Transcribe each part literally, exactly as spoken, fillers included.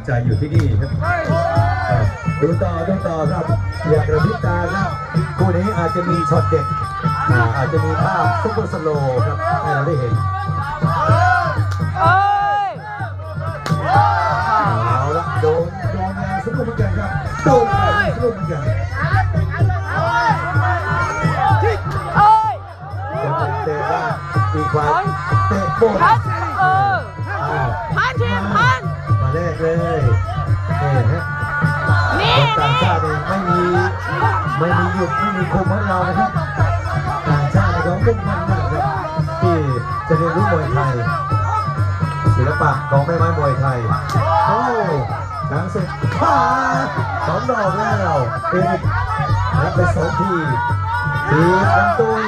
ใจอยู่ที่นี่ครับดูต่อดูต่อครับอย่ากระพริบตาครับคู่นี้อาจจะมีช็อตเด็ดอาจจะมีภาพซุปเปอร์สโลว์ครับให้เราได้เห็นเอาละโดนโดนยางสนุกเหมือนกันครับโดนยางสนุกเหมือนกันเตะบ้างอีกครั้งเตะโบนพันทีมพันมาแรกเลยนี่ฮะต่างชาติเองไม่มีไม่มีหยุดไม่มีคุมให้เรานะครับต่างชาติเขามุ่งมั่นมากครับที่จะเรียนรู้มวยไทยศิลปะของแม่ไม้มวยไทยโอ้ช้างศึกขาสองดอกแล้วเอกรับไปสองทีทีลำตัว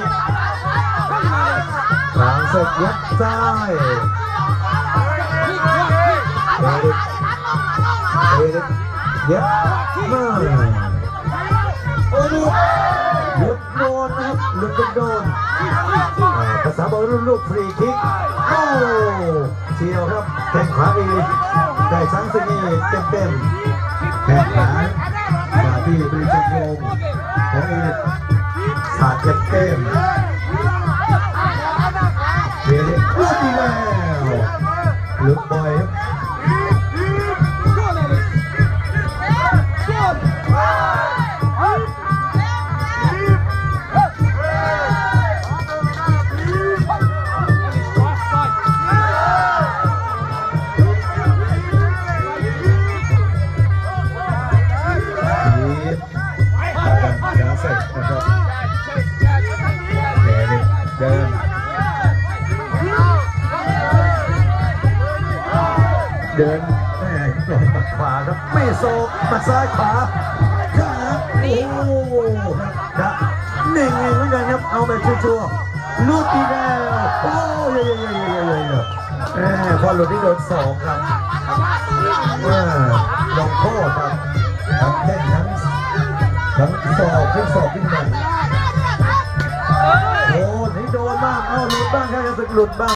ช้างศึกยัดซ้ายเอกเอกเย็บมาโอ้ลูกหลุดโดนนะครับหลุดโดนภาษาบอลรุ่นลูกฟรีคิกโอ้เชียวครับแข้งขวาอีกได้ช้างศึกนี่เต็มเต็มแข้งขวามาที่บริจาคโยมของเอกสาดเต็มเต็มเบียร์หลุดอีกแล้วหลุดบ่อยเดินเดินแม่โดนตัดขวาครับไม่โซมาซ้ายขวาขาโอ้ครับหนึ่งเหมือนกันครับเอาแบบชัวร์ๆลุดอีกแล้วโอ้ยยยยยยแม่พอหลุดที่โดนสองครับลงโทษครับทั้งแข้งทั้งทั้งศอกทั้งศอกขึ้นมาโดนให้โดนบ้างเอาหลุดบ้างแค่จะสึกหลุดบ้าง